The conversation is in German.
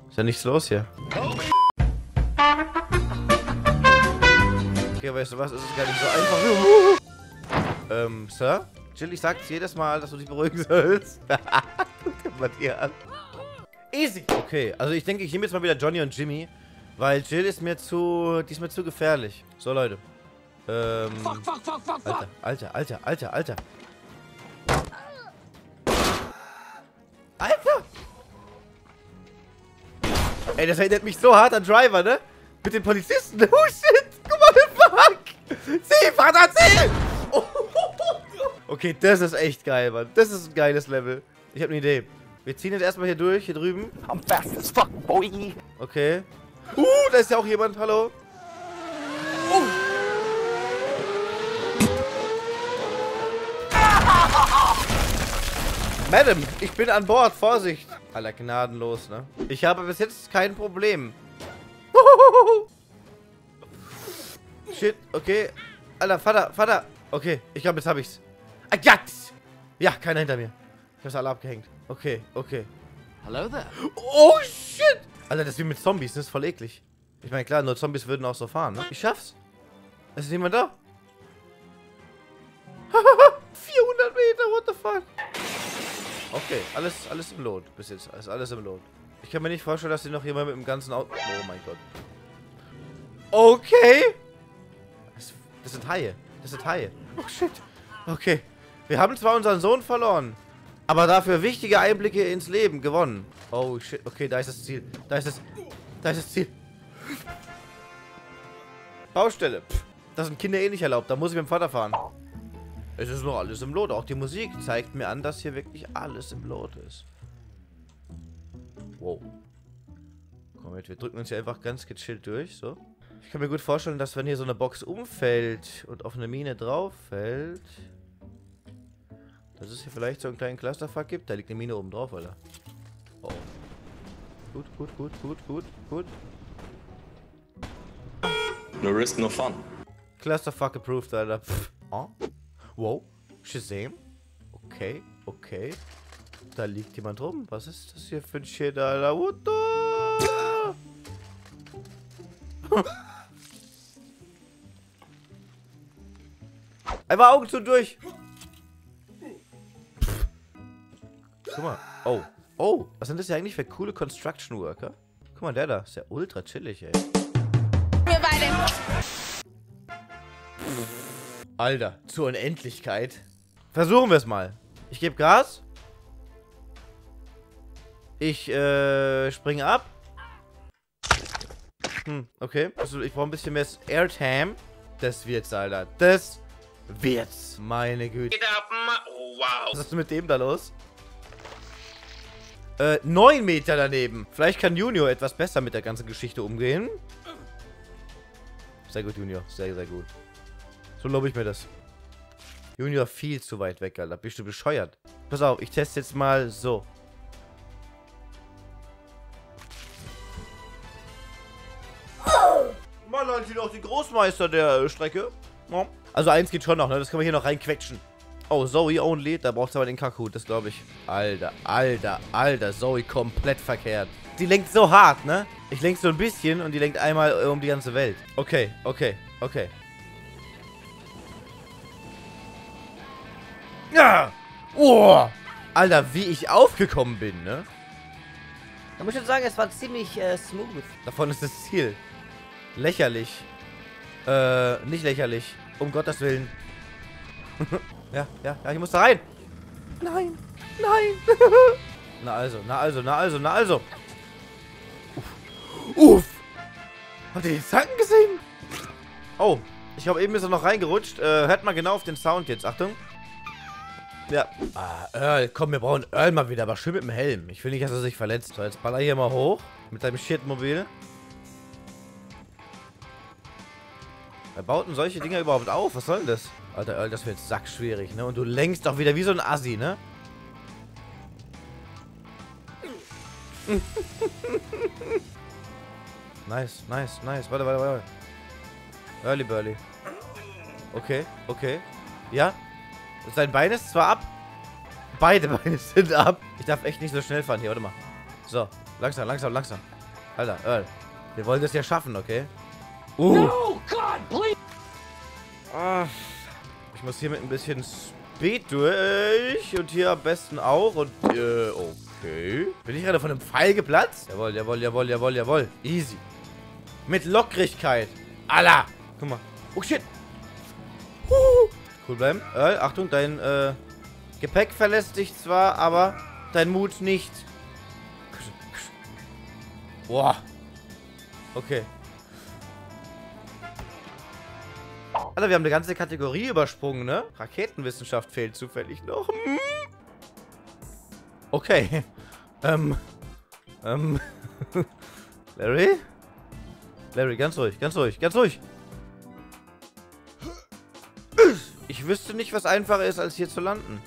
Ist ja nichts los hier. Okay, weißt du was? Es ist gar nicht so einfach. Sir? Jill, ich sag's jedes Mal, dass du dich beruhigen sollst. Guck mal dir an. Easy. Okay, also ich denke, ich nehme jetzt mal wieder Johnny und Jimmy. Weil Jill ist mir zu... Die ist mir zu gefährlich. So, Leute. Fuck. Alter. Alter! Ey, das erinnert mich so hart an Driver, ne? Mit den Polizisten. Oh, shit. Guck mal, fuck. Zieh, Vater, zieh. Oh. Okay, das ist echt geil, Mann. Das ist ein geiles Level. Ich habe eine Idee. Wir ziehen jetzt erstmal hier durch, hier drüben. I'm fast as fuck, boy. Okay. Da ist ja auch jemand. Hallo. Madam, ich bin an Bord. Vorsicht. Alter, gnadenlos, ne? Ich habe bis jetzt kein Problem. Shit, okay. Alter, Vater. Okay, ich glaube, jetzt habe ich's. Ja, keiner hinter mir. Ich hab's alle abgehängt. Okay. Hello there. Oh, shit. Alter, das ist wie mit Zombies. Das ist voll eklig. Ich meine, klar, nur Zombies würden auch so fahren, ne? Ich schaff's. Es ist niemand da. 400 Meter, what the fuck? Okay, alles im Lot bis jetzt. Ist alles im Lot. Ich kann mir nicht vorstellen, dass hier noch jemand mit dem ganzen Auto... Oh mein Gott. Okay. Das sind Haie. Oh shit. Okay. Wir haben zwar unseren Sohn verloren, aber dafür wichtige Einblicke ins Leben gewonnen. Oh shit. Okay, da ist das Ziel. Da ist das Ziel. Baustelle. Pff, das sind Kinder eh nicht erlaubt. Da muss ich mit dem Vater fahren. Es ist noch alles im Lot. Auch die Musik zeigt mir an, dass hier wirklich alles im Lot ist. Wow. Komm mit, wir drücken uns hier einfach ganz gechillt durch. So. Ich kann mir gut vorstellen, dass wenn hier so eine Box umfällt und auf eine Mine drauf fällt, dass es hier vielleicht so einen kleinen Clusterfuck gibt. Da liegt eine Mine oben drauf, Alter. Oh. Gut. No risk, no fun. Clusterfuck approved, Alter. Pff. Oh. Wow. Shazam. Okay. Da liegt jemand rum. Was ist das hier für ein Shit, Alter? What the... Einfach Augen zu durch. Guck mal. Oh. Was sind das ja eigentlich für coole Construction Worker? Guck mal, der da. Ist ja ultra chillig, ey. Alter, zur Unendlichkeit. Versuchen wir es mal. Ich gebe Gas. Ich springe ab. Okay. Also ich brauche ein bisschen mehr Airtime. Das wird's, Alter. Das wird's. Meine Güte. Wow. Was ist mit dem da los? 9 Meter daneben. Vielleicht kann Junior etwas besser mit der ganzen Geschichte umgehen. Sehr gut, Junior. Sehr, sehr gut. So lobe ich mir das. Junior viel zu weit weg, Alter. Bist du bescheuert? Pass auf, ich teste jetzt mal so. Mann, Leute, sind auch die Großmeister der Strecke. Ja. Also eins geht schon noch, ne? Das können wir hier noch reinquetschen. Oh, Zoe only. Da braucht es aber den Kaku, das glaube ich. Alter. Zoe komplett verkehrt. Die lenkt so hart, ne? Ich lenke so ein bisschen und die lenkt einmal um die ganze Welt. Okay. Ja! Oh! Alter, wie ich aufgekommen bin, ne? Da muss ich schon sagen, es war ziemlich smooth. Davon ist das Ziel. Lächerlich. Nicht lächerlich. Um Gottes Willen. Ja, ich muss da rein. Nein. Na also. Uff. Habt ihr die Zanken gesehen? Oh, ich glaube, eben ist er noch reingerutscht. Hört mal genau auf den Sound jetzt. Achtung. Ja. Earl, komm, wir brauchen Earl mal wieder, aber schön mit dem Helm. Ich will nicht, dass er sich verletzt. So, jetzt baller hier mal hoch. Mit seinem Shitmobil. Wer baut denn solche Dinger überhaupt auf? Was soll denn das? Alter, Earl, das wird sackschwierig, ne? Und du lenkst doch wieder wie so ein Assi, ne? Nice. Warte. Early Burly. Okay. Ja. Sein Bein ist zwar ab. Beide Beine sind ab. Ich darf echt nicht so schnell fahren hier. Warte mal. So. Langsam. Alter, Earl. Wir wollen das ja schaffen, okay? No, God, please! Ah, ich muss hier mit ein bisschen Speed durch. Und hier am besten auch. Und, okay. Bin ich gerade von einem Pfeil geplatzt? Jawohl, jawohl, jawohl, jawohl, jawohl. Easy. Mit Lockrigkeit. Allah. Guck mal. Oh, shit. Cool bleiben. Earl, Achtung, dein, Gepäck verlässt dich zwar, aber dein Mut nicht. Boah. Okay. Alter, wir haben eine ganze Kategorie übersprungen, ne? Raketenwissenschaft fehlt zufällig noch. Okay. Larry? Larry, ganz ruhig, ganz ruhig, ganz ruhig. Ich wüsste nicht, was einfacher ist, als hier zu landen.